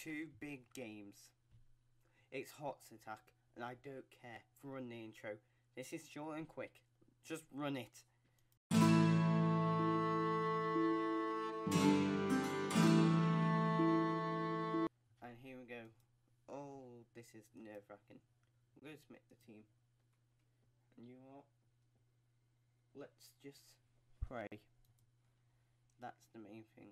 two big games. It's Hearts Attack, and I don't care. Run the intro. This is short and quick. Just run it. And here we go. Oh, this is nerve-wracking. I'm going to make the team. And you know what? Let's just pray. That's the main thing.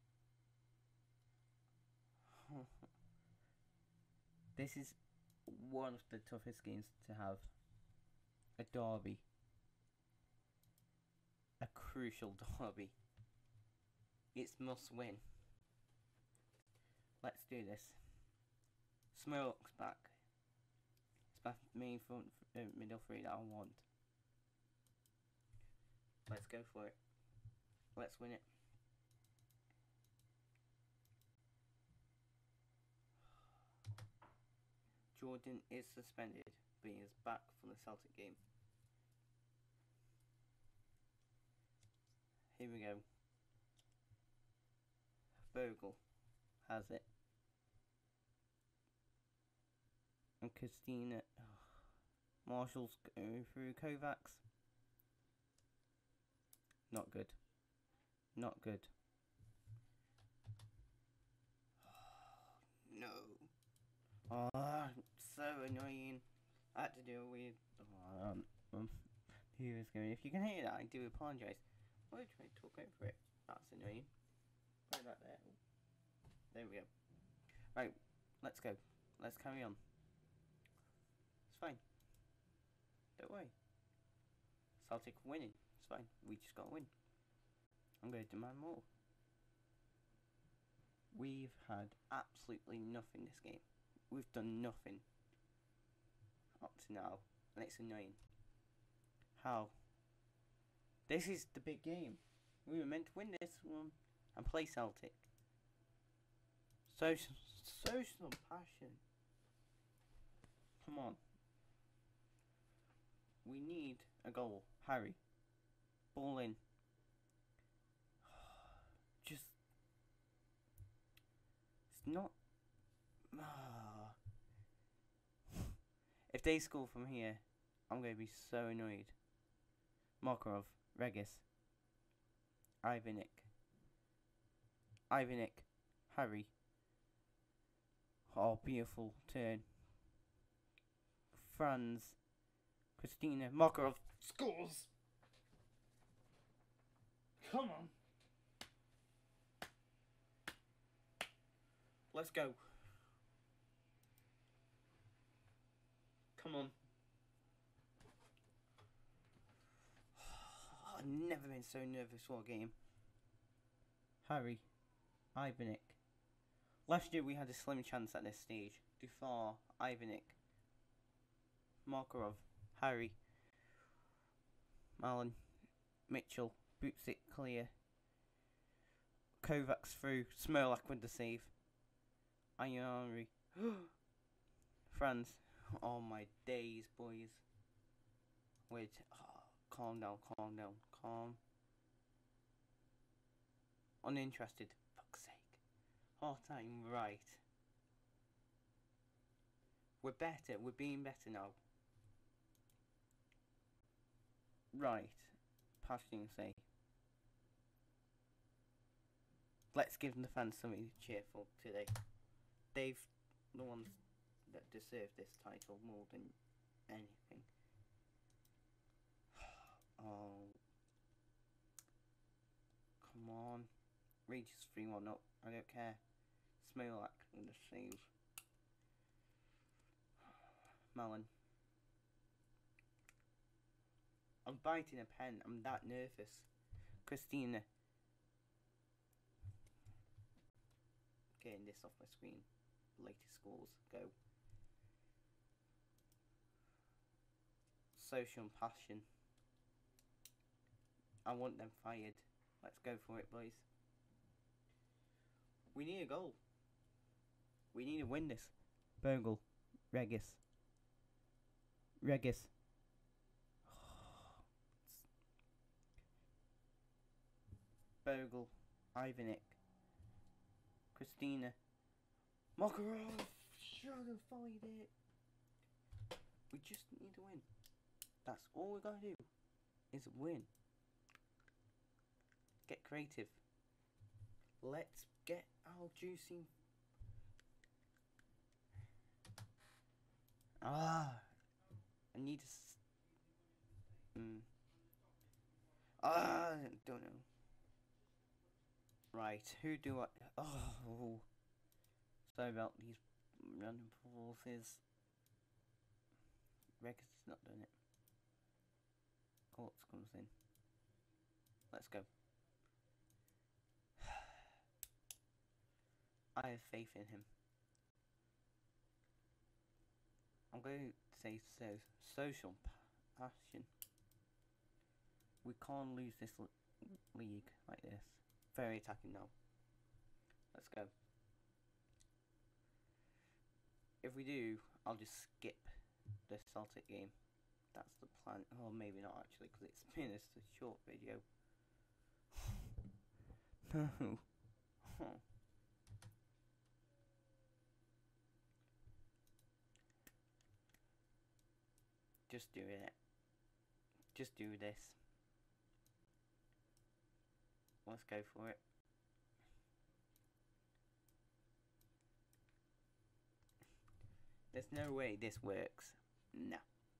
This is one of the toughest games to have. A derby. A crucial derby. It's must win. Let's do this. Smoke's back. It's my main front middle three that I want. Let's go for it. Let's win it. Jordan is suspended, but he is back for the Celtic game. Here we go. Bogle has it. And Christina. Marshall's going through Kovacs. Not good. Not good. No. Oh, so annoying. I had to deal with. He was going. If you can hear that, I do apologise. Why did I talk over it? That's annoying. Put that there. There we go. Right, let's go. Let's carry on. It's fine. Don't worry. Celtic winning. It's fine. We just got to win. I'm going to demand more. We've had absolutely nothing this game. We've done nothing up to now, and it's annoying. How? This is the big game. We were meant to win this one and play Celtic. Social passion. Come on. We need a goal. Harry. Ball in. Just. It's not. If they score from here, I'm going to be so annoyed. Makarov. Regis. Ivanek. Harry. Oh, beautiful turn. Franz. Christina. Makarov scores. Come on. Let's go. Come on. I've never been so nervous for a game. Harry. Ivanek. Last year we had a slim chance at this stage. Dufar. Ivanek. Makarov. Harry. Malin. Mitchell. Boots it clear. Kovacs through. Smolak with the save. Ayari. Franz. Oh my days, boys. Wait. Oh, calm down. Calm. Uninterested. Fuck's sake. Half time, right. We're better. We're being better now. Right. Passing say. Let's give the fans something cheerful today. They've the ones that deserve this title more than anything. Oh. Come on. Regis 3-1 up. I don't care. Smolak in the save. Malin. I'm biting a pen. I'm that nervous. Christina. Getting this off my screen. Latest scores. Go. Social passion. I want them fired. Let's go for it, boys. We need a goal. We need to win this. Bogle. Regis. Bogle. Ivanek. Christina. Makarov should have fired it. We just need to win. That's all we gotta do. Is win. Get creative. Let's get our juicing. I need to. I don't know. Right, who do I? Oh, sorry about these random performances. Regus is not doing it. Quartz comes in. Let's go. I have faith in him. I'm going to say so. Social passion. We can't lose this league like this. Very attacking now. Let's go. If we do, I'll just skip the Celtic game. That's the plan. Oh, maybe not actually, because it's been a short video. No. Just do it. Just do this. Let's go for it. There's no way this works. No.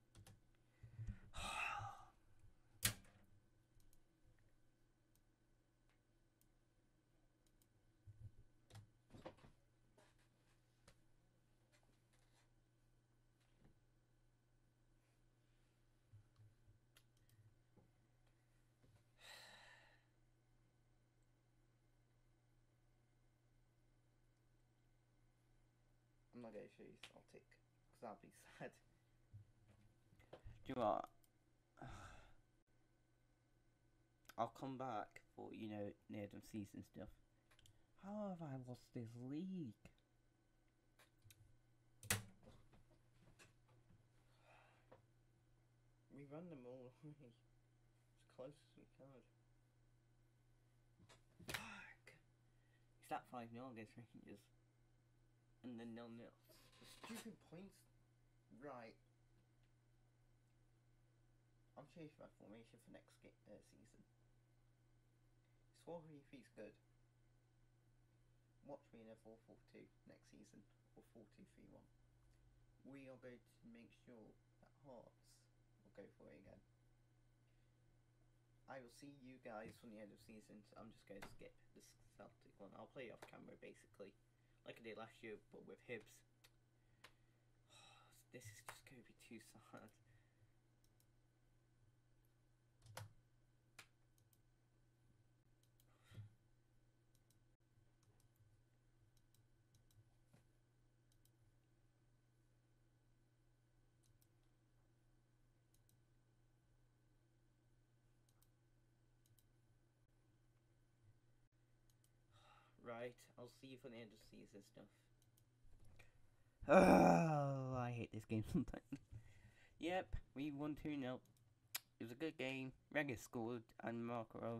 I'm not going to show you Celtic, because that'll be sad. Do you know what? I'll come back for, you know, near the season stuff. How have I lost this league? We run them all away as close as we can. Fuck! It's that 5-0 against Rangers. And then 0-0. The stupid points. Right. I'm changing my formation for next season. Swahi if he's good. Watch me in a 4-4-2 next season. Or 4-2-3-1. We are going to make sure that Hearts will go for it again. I will see you guys from the end of season. So I'm just going to skip this Celtic one. I'll play off camera basically. Like I did last year, but with Hibs. This is just going to be too sad. Right, I'll see you for the end of season stuff. Oh, I hate this game sometimes. Yep, we won 2-0. It was a good game. Regus scored and Makarov.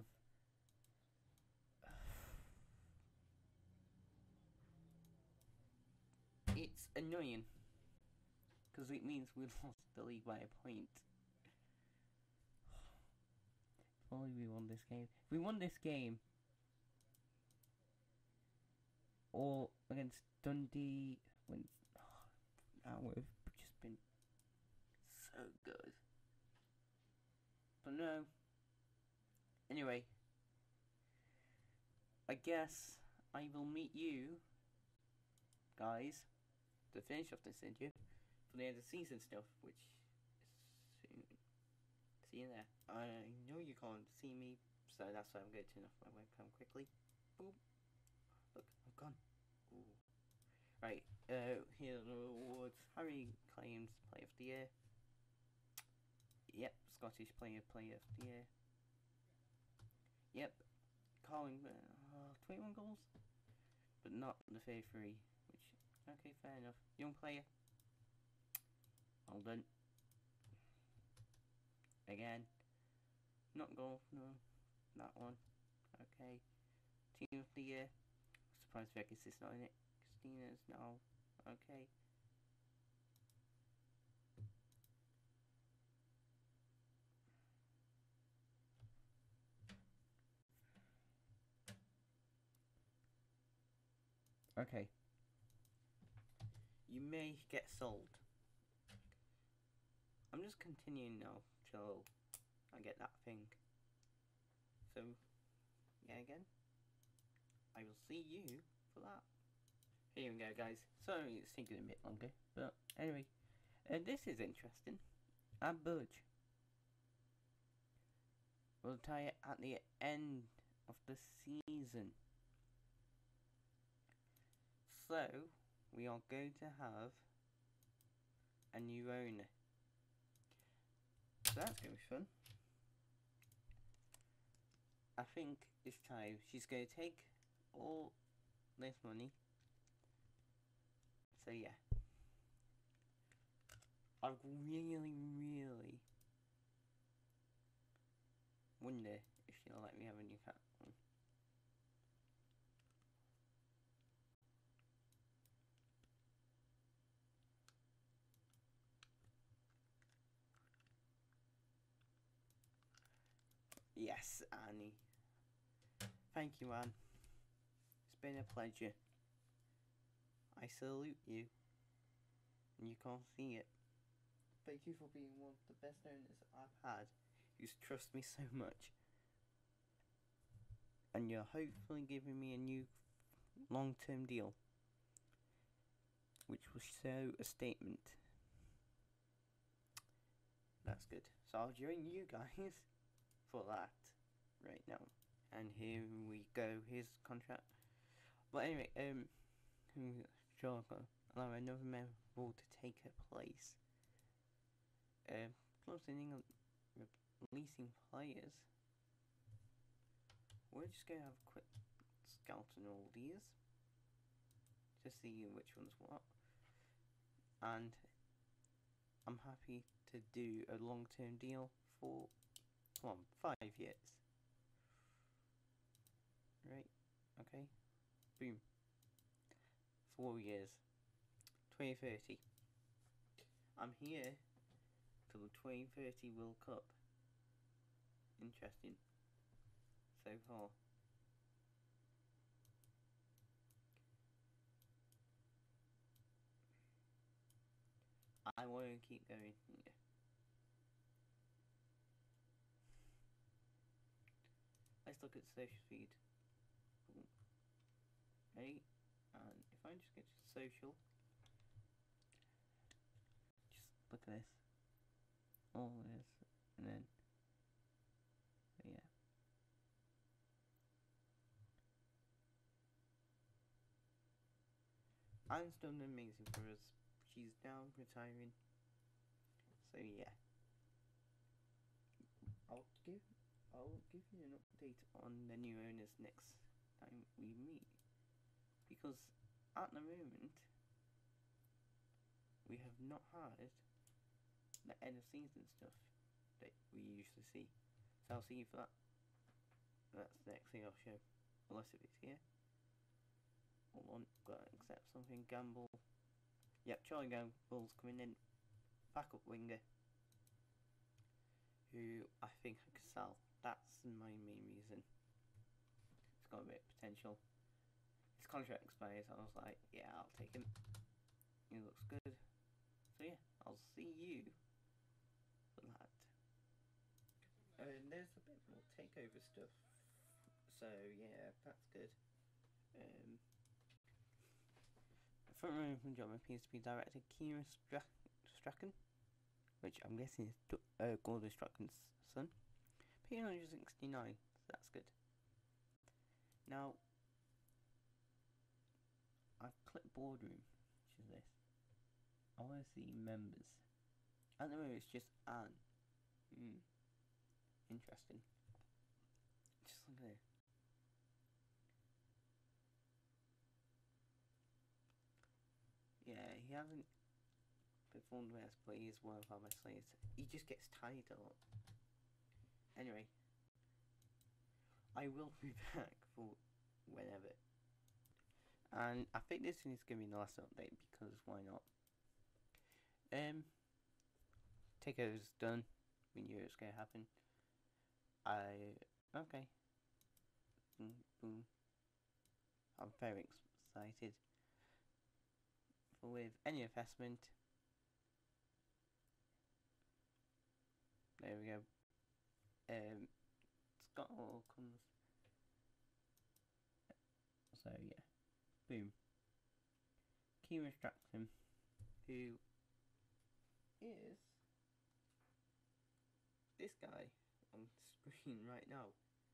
It's annoying. Because it means we lost the league by a point. If only we won this game. If we won this game, or against Dundee, that would have just been so good. But no. Anyway, I guess I will meet you guys to finish off this video for the end of season stuff, which is soon. See you there. I know you can't see me, so that's why I'm going to turn off my webcam quickly. Boom. Look, I'm gone. Ooh. Right, here are the awards. Harry claims Player of the Year. Yep, Scottish Player of the Year. Yep, Colin, 21 goals, but not the 33, which, okay, fair enough. Young player, well done. Again, not goal, no, that one, okay. Team of the Year, surprised Vegas is not in it, because Christina's now. Okay. Okay. You may get sold. I'm just continuing now till I get that thing. So, yeah, again, I will see you for that. Here we go, guys. Sorry it's taking a bit longer, but anyway, this is interesting. A budge. We'll tie it at the end of the season. So, we are going to have a new owner. So that's going to be fun. I think this time she's going to take all this money. So yeah. I really wonder if she'll let me have a new cat. Yes, Annie. Thank you, Anne. It's been a pleasure. I salute you. You can't see it. Thank you for being one of the best owners I've had, who's trusted me so much. And you're hopefully giving me a new long-term deal, which will show a statement. That's good. So I'll join you guys for that right now. And here we go. Here's the contract. But anyway, sure, allow another member to take her place. Clubs in England releasing players. We're just gonna have a quick scout on all these to see which one's what. And I'm happy to do a long-term deal for 5 years. Right, okay. Boom. 4 years. 2030. I'm here till the 2030 World Cup. Interesting. So far. I want to keep going. Yeah. Let's look at social feed. Boom. Ready? And if I just go to social, just look at this. All this, and then, yeah. Anne's done amazing for us. She's now retiring. So yeah. I'll give you an update on the new owners next time we meet. Because at the moment we have not had the end of season stuff that we usually see. So I'll see you for that. That's the next thing I'll show. Unless if it's here. Hold on, gotta accept something. Gamble. Yep, Charlie Gamble's coming in. Backup winger. Who I think I could sell. That's my main reason. It's got a bit of potential. His contract expires, I was like, yeah, I'll take him. He looks good. So yeah, I'll see you for that. And there's a bit more takeover stuff. So yeah, that's good. Front row from job appears to be director Kieran Strachan, which I'm guessing is Gordon Strachan's son. P169, so that's good. Now, I've clicked boardroom, which is this. I want to see members. At the moment, it's just Anne. Interesting. Just look at this. Yeah, he hasn't performed best, but he is one of our best players. He just gets tired a lot. Anyway, I will be back for whenever. And I think this is going to be the last update, because why not? Takeover's done. We knew it was going to happen. Okay. Boom, boom. I'm very excited. For with any investment. There we go. It's got all comes. So yeah. Boom. Key Instruction, who is this guy on screen right now.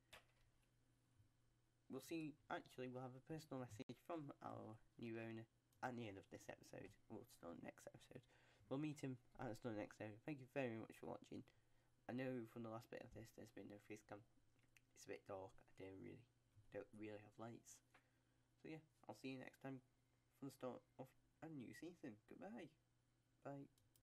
We'll see, actually we'll have a personal message from our new owner at the end of this episode. We'll start next episode. We'll meet him at the next episode. Thank you very much for watching. I know from the last bit of this there's been no face cam. It's a bit dark. I don't really have lights. So yeah, I'll see you next time from the start of a new season. Goodbye. Bye.